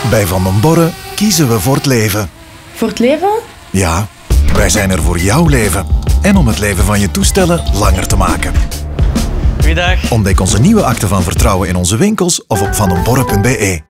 Bij Van den Borre kiezen we voor het leven. Voor het leven? Ja, wij zijn er voor jouw leven. En om het leven van je toestellen langer te maken. Goeiedag. Ontdek onze nieuwe akte van vertrouwen in onze winkels of op vandenborre.be.